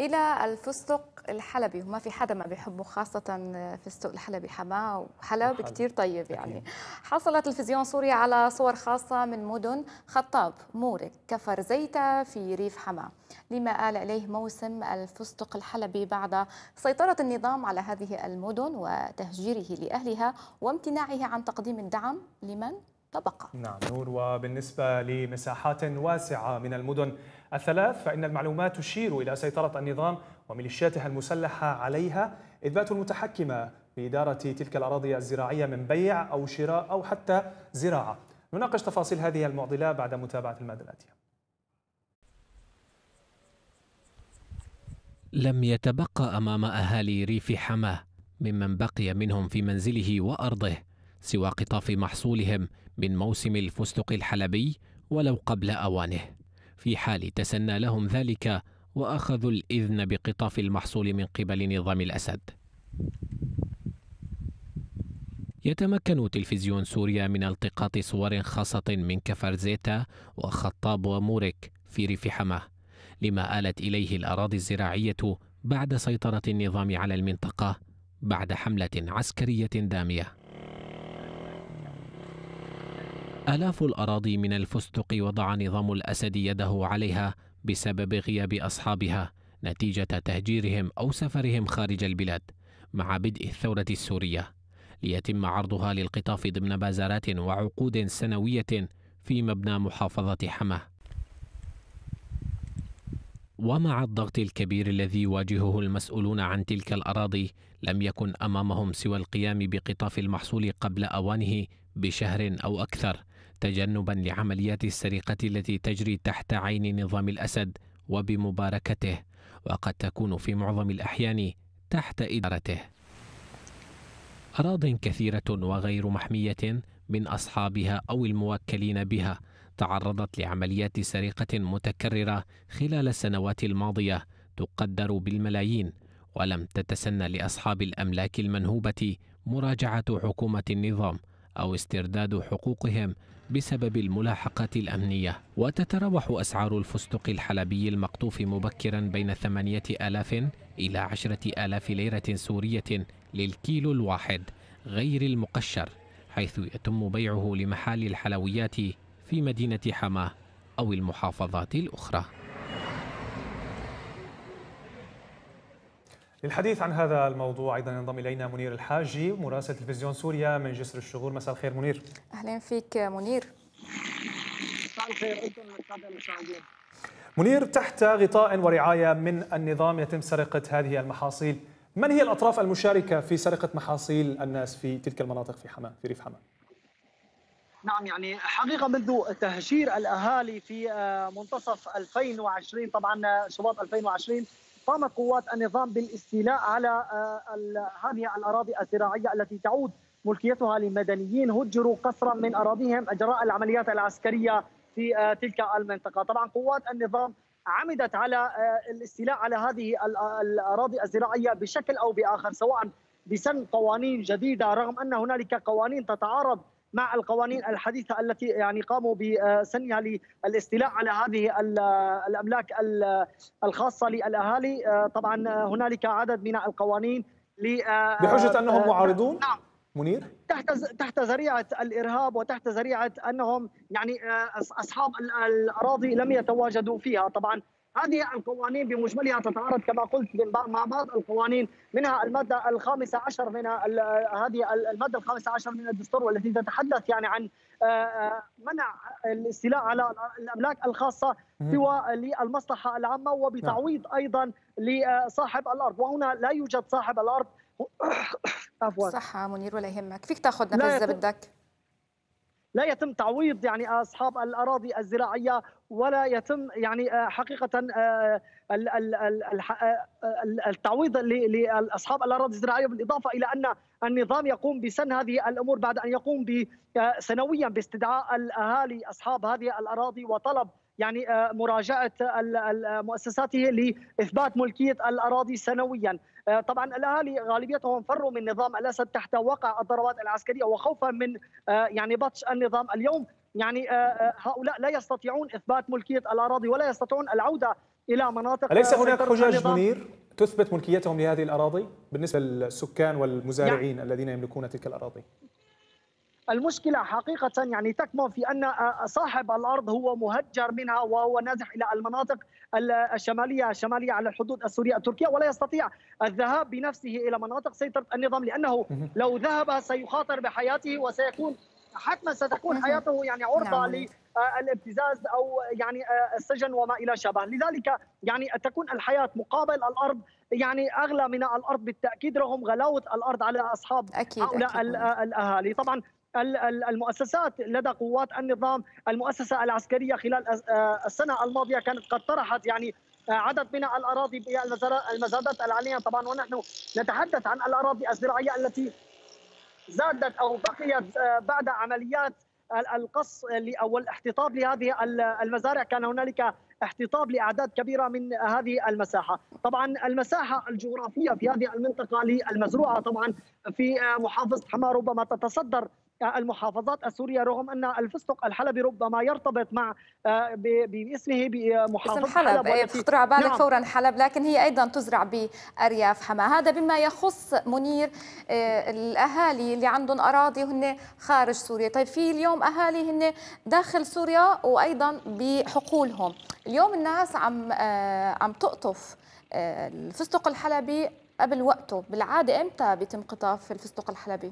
إلى الفستق الحلبي، وما في حدا ما بيحبه، خاصة فستق الحلبي. حماه وحلب كتير طيب يعني. حصل تلفزيون سوريا على صور خاصة من مدن خطاب، مورك، كفر زيتة في ريف حماه، لما آل إليه موسم الفستق الحلبي بعد سيطرة النظام على هذه المدن وتهجيره لأهلها وامتناعه عن تقديم الدعم لمن تبقى. نعم نور. وبالنسبة لمساحات واسعة من المدن الثلاث فإن المعلومات تشير إلى سيطرة النظام وميليشياته المسلحة عليها، إذ باتوا المتحكمة بإدارة تلك الأراضي الزراعية من بيع أو شراء أو حتى زراعة. نناقش تفاصيل هذه المعضلة بعد متابعة المادة الآتية. لم يتبقى أمام أهالي ريف حماه ممن بقي منهم في منزله وأرضه سوى قطاف محصولهم من موسم الفستق الحلبي ولو قبل أوانه، في حال تسنى لهم ذلك وأخذوا الإذن بقطاف المحصول من قبل نظام الأسد. يتمكن تلفزيون سوريا من التقاط صور خاصة من كفر زيتا وخطاب ومورك في ريف حماه، لما آلت إليه الأراضي الزراعية بعد سيطرة النظام على المنطقة بعد حملة عسكرية دامية. آلاف الأراضي من الفستق وضع نظام الأسد يده عليها بسبب غياب أصحابها نتيجة تهجيرهم أو سفرهم خارج البلاد مع بدء الثورة السورية، ليتم عرضها للقطاف ضمن بازارات وعقود سنوية في مبنى محافظة حماه. ومع الضغط الكبير الذي يواجهه المسؤولون عن تلك الأراضي، لم يكن أمامهم سوى القيام بقطاف المحصول قبل أوانه بشهر أو أكثر، تجنبا لعمليات السرقة التي تجري تحت عين نظام الأسد وبمباركته، وقد تكون في معظم الأحيان تحت إدارته. أراضٍ كثيرة وغير محمية من أصحابها أو الموكلين بها تعرضت لعمليات سرقة متكررة خلال السنوات الماضية تقدر بالملايين، ولم تتسنى لأصحاب الأملاك المنهوبة مراجعة حكومة النظام أو استرداد حقوقهم بسبب الملاحقات الأمنية. وتتراوح أسعار الفستق الحلبي المقطوف مبكرا بين 8,000 إلى 10,000 ليرة سورية للكيلو الواحد غير المقشر، حيث يتم بيعه لمحال الحلويات في مدينة حماه أو المحافظات الأخرى. للحديث عن هذا الموضوع أيضا ينضم إلينا منير الحاجي مراسل تلفزيون سوريا من جسر الشغور. مساء الخير منير. أهلا فيك منير. مساء الخير أنتم السادة المشاهدين. منير، تحت غطاء ورعاية من النظام يتم سرقة هذه المحاصيل، من هي الأطراف المشاركة في سرقة محاصيل الناس في تلك المناطق في حماه، في ريف حماه؟ نعم، يعني حقيقة منذ تهجير الأهالي في منتصف 2020 طبعا شباط 2020 قامت قوات النظام بالاستيلاء على هذه الأراضي الزراعية التي تعود ملكيتها لمدنيين هجروا قسرا من أراضيهم جراء العمليات العسكرية في تلك المنطقة. طبعا قوات النظام عمدت على الاستيلاء على هذه الأراضي الزراعية بشكل أو بآخر، سواء بسن قوانين جديدة رغم أن هنالك قوانين تتعارض مع القوانين الحديثة التي يعني قاموا بسنها للاستيلاء على هذه الأملاك الخاصة للأهالي. طبعا هنالك عدد من القوانين بحجة أنهم معارضون. نعم منير، تحت ذريعة الإرهاب وتحت ذريعة أنهم يعني أصحاب الأراضي لم يتواجدوا فيها. طبعا هذه القوانين بمجملها تتعارض كما قلت مع بعض القوانين، منها المادة 15 من هذه المادة 15 من الدستور، والتي تتحدث يعني عن منع الاستيلاء على الأملاك الخاصة سوى للمصلحة العامة وبتعويض أيضا لصاحب الأرض، وهنا لا يوجد صاحب الأرض. عفوا. صح منير، ولا يهمك، فيك تاخذ نفس إذا بدك. لا يتم تعويض يعني أصحاب الأراضي الزراعية، ولا يتم يعني حقيقة التعويض لأصحاب الأراضي الزراعية، بالإضافة إلى أن النظام يقوم بسن هذه الأمور بعد أن يقوم سنويا باستدعاء الأهالي أصحاب هذه الأراضي وطلب يعني مراجعة مؤسساته لإثبات ملكية الأراضي سنويا. طبعا الأهالي غالبيتهم فروا من نظام الأسد تحت وقع الضربات العسكرية وخوفا من يعني بطش النظام. اليوم يعني هؤلاء لا يستطيعون إثبات ملكية الأراضي ولا يستطيعون العودة الى مناطق. أليس هناك حجج منير تثبت ملكيتهم لهذه الأراضي بالنسبة للسكان والمزارعين الذين يملكون تلك الأراضي؟ المشكلة حقيقة يعني تكمن في أن صاحب الأرض هو مهجر منها وهو نازح إلى المناطق الشمالية على الحدود السورية التركية، ولا يستطيع الذهاب بنفسه إلى مناطق سيطرة النظام، لأنه لو ذهب سيخاطر بحياته وسيكون حتما ستكون حياته يعني عرضة للابتزاز أو يعني السجن وما إلى شابه. لذلك يعني تكون الحياة مقابل الأرض يعني أغلى من الأرض بالتأكيد، رغم غلاوة الأرض على أصحاب هؤلاء الأهالي. طبعا المؤسسات لدى قوات النظام، المؤسسة العسكرية خلال السنة الماضية كانت قد طرحت يعني عدد من الأراضي بالمزادات العالية طبعا، ونحن نتحدث عن الأراضي الزراعية التي زادت أو بقيت بعد عمليات القص أو الاحتطاب لهذه المزارع. كان هنالك احتطاب لأعداد كبيرة من هذه المساحة. طبعا المساحة الجغرافية في هذه المنطقة للمزروعة طبعا في محافظة حماة ربما تتصدر المحافظات السورية، رغم أن الفستق الحلبي ربما يرتبط مع باسمه بمحافظة حلب. تخطر على بالك فورا حلب، لكن هي أيضا تزرع بأرياف حماة. هذا بما يخص منير الأهالي اللي عندهم أراضي وهن خارج سوريا. طيب في اليوم أهالي هن داخل سوريا وأيضا بحقولهم. اليوم الناس عم تقطف الفستق الحلبي قبل وقته. بالعادة إمتى بيتم قطاف الفستق الحلبي؟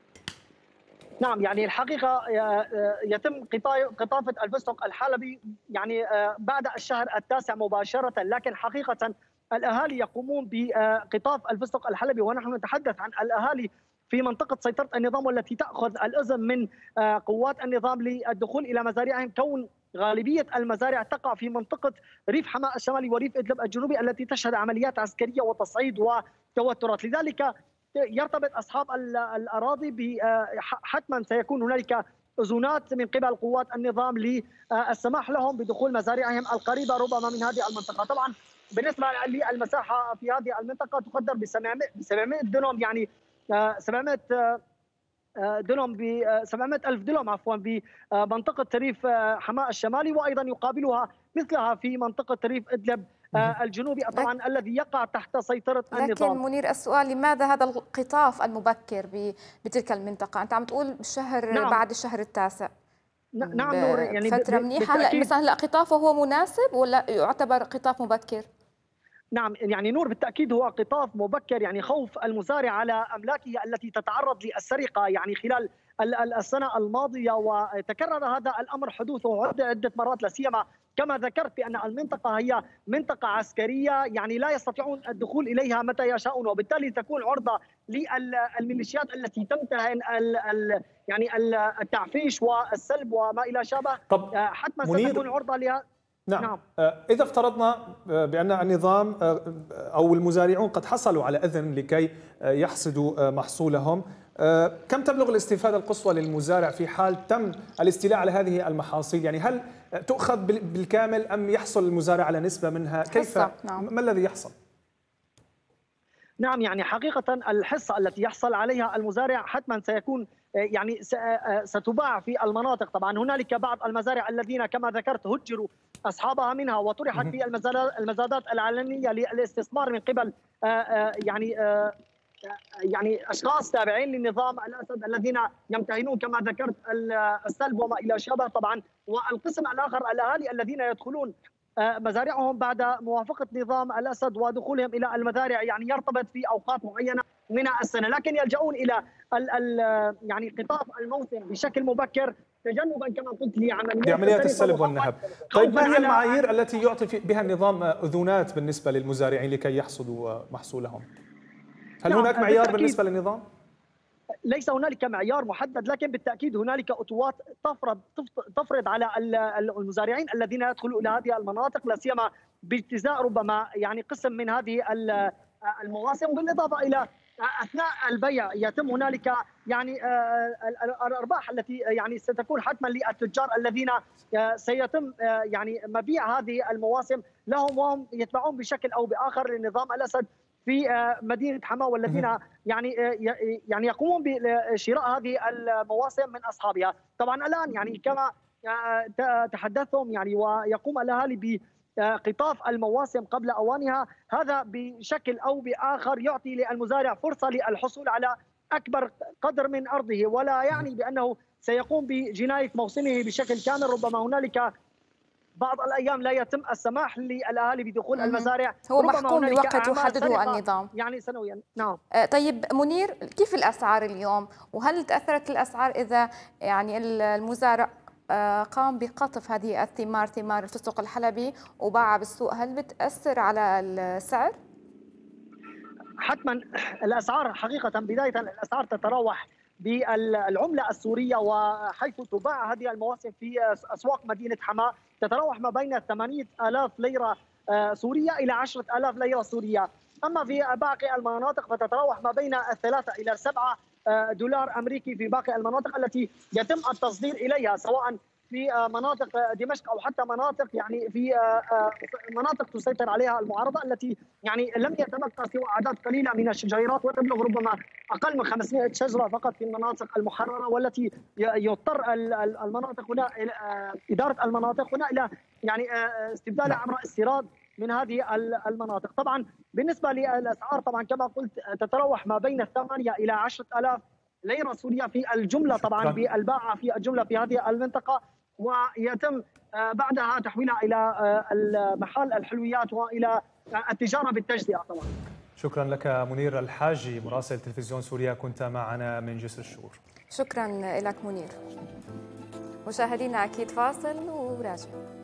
نعم يعني الحقيقة يتم قطافة الفستق الحلبي يعني بعد الشهر التاسع مباشرة، لكن حقيقة الأهالي يقومون بقطاف الفستق الحلبي، ونحن نتحدث عن الأهالي في منطقة سيطرة النظام والتي تأخذ الإذن من قوات النظام للدخول إلى مزارعهم، كون غالبية المزارع تقع في منطقة ريف حماة الشمالي وريف إدلب الجنوبي التي تشهد عمليات عسكرية وتصعيد وتوترات. لذلك يرتبط أصحاب الأراضي حتما سيكون هنالك أذونات من قبل قوات النظام للسماح لهم بدخول مزارعهم القريبة ربما من هذه المنطقة. طبعا بالنسبة للمساحة في هذه المنطقة تقدر ب 700 دنم، يعني 700 دنم ب 700 ألف دنم عفوا بمنطقة ريف حماة الشمالي، وأيضا يقابلها مثلها في منطقة ريف إدلب الجنوبي طبعا الذي يقع تحت سيطرة النظام. لكن منير السؤال، لماذا هذا القطاف المبكر بتلك المنطقة؟ أنت عم تقول بالشهر بعد الشهر التاسع. نعم نور، يعني فترة منيحة. هلا مثلا هلا قطافه هو مناسب ولا يعتبر قطاف مبكر؟ نعم يعني نور بالتأكيد هو قطاف مبكر، يعني خوف المزارع على أملاكه التي تتعرض للسرقة يعني خلال السنة الماضية، وتكرر هذا الأمر حدوثه عدة مرات، لا سيما كما ذكرت بأن المنطقة هي منطقة عسكرية يعني لا يستطيعون الدخول إليها متى يشاءون، وبالتالي تكون عرضة للميليشيات التي تمتهن يعني التعفيش والسلب وما إلى شابه. حتما ستكون عرضة لها. نعم. إذا افترضنا بأن النظام أو المزارعون قد حصلوا على إذن لكي يحصدوا محصولهم، كم تبلغ الاستفادة القصوى للمزارع في حال تم الاستيلاء على هذه المحاصيل؟ يعني هل تؤخذ بالكامل أم يحصل المزارع على نسبة منها؟ كيف ما الذي يحصل؟ نعم يعني حقيقة الحصة التي يحصل عليها المزارع حتما سيكون يعني ستباع في المناطق. طبعا هنالك بعض المزارع الذين كما ذكرت هجروا أصحابها منها وطرحت في المزادات العلنية للاستثمار من قبل يعني أشخاص تابعين للنظام الأسد الذين يمتهنون كما ذكرت السلب وما إلى شابه. طبعا والقسم الآخر الأهالي الذين يدخلون مزارعهم بعد موافقة نظام الأسد ودخولهم إلى المزارع يعني يرتبط في أوقات معينة من السنة، لكن يلجؤون إلى يعني قطاف الموسم بشكل مبكر تجنبا كما قلت لعمليات السلب والنهب. طيب ما هي المعايير التي يعطي بها النظام أذونات بالنسبة للمزارعين لكي يحصدوا محصولهم؟ هل هناك معيار بالنسبة للنظام؟ ليس هنالك معيار محدد، لكن بالتأكيد هنالك أطوات تفرض على المزارعين الذين يدخلوا إلى هذه المناطق، لا سيما باجتزاء ربما يعني قسم من هذه المواسم، بالإضافة إلى أثناء البيع يتم هنالك يعني الأرباح التي يعني ستكون حتما للتجار الذين سيتم يعني مبيع هذه المواسم لهم، وهم يتبعون بشكل أو بآخر لنظام الأسد في مدينة حماة، والذين يعني يقومون بشراء هذه المواسم من أصحابها. طبعا الآن يعني كما تحدثتم يعني ويقوم الأهالي قطاف المواسم قبل أوانها. هذا بشكل أو بآخر يعطي للمزارع فرصة للحصول على أكبر قدر من أرضه، ولا يعني بأنه سيقوم بجناية موسمه بشكل كامل. ربما هنالك بعض الأيام لا يتم السماح للأهالي بدخول المزارع، هو محكوم بوقت يحدده النظام يعني سنويا. نعم. طيب منير، كيف الأسعار اليوم؟ وهل تأثرت الأسعار إذا يعني المزارع قام بقطف هذه الثمار، ثمار الفستق الحلبي، وباعها بالسوق، هل بتأثر على السعر؟ حتما الأسعار حقيقة، بداية الأسعار تتراوح بالعملة السورية، وحيث تباع هذه المواسم في أسواق مدينة حماة تتراوح ما بين 8,000 ليرة سورية إلى 10,000 ليرة سورية. أما في باقي المناطق فتتراوح ما بين 3 إلى 7 دولار أمريكي في باقي المناطق التي يتم التصدير إليها، سواء في مناطق دمشق او حتى مناطق يعني في مناطق تسيطر عليها المعارضه، التي يعني لم يتبقى سوى اعداد قليله من الشجيرات، وتبلغ ربما اقل من 500 شجره فقط في المناطق المحرره، والتي يضطر المناطق هنا اداره المناطق هنا الى يعني استبدالها عبر استيراد من هذه المناطق. طبعا بالنسبه للاسعار طبعا كما قلت تتراوح ما بين 8 الى 10,000 ليره سوريه في الجمله، طبعا بالباعه في الجمله في هذه المنطقه، ويتم بعدها تحويلها الى محل الحلويات والى التجاره بالتجزئه. طبعا شكرا لك منير الحاجي مراسل تلفزيون سوريا، كنت معنا من جسر الشور. شكرا لك منير. مشاهدينا اكيد فاصل وراجع.